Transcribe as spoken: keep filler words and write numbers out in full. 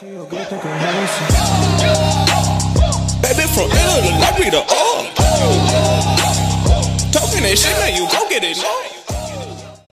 Baby from Italy, I be the up. Talking that shit, man, you go get it.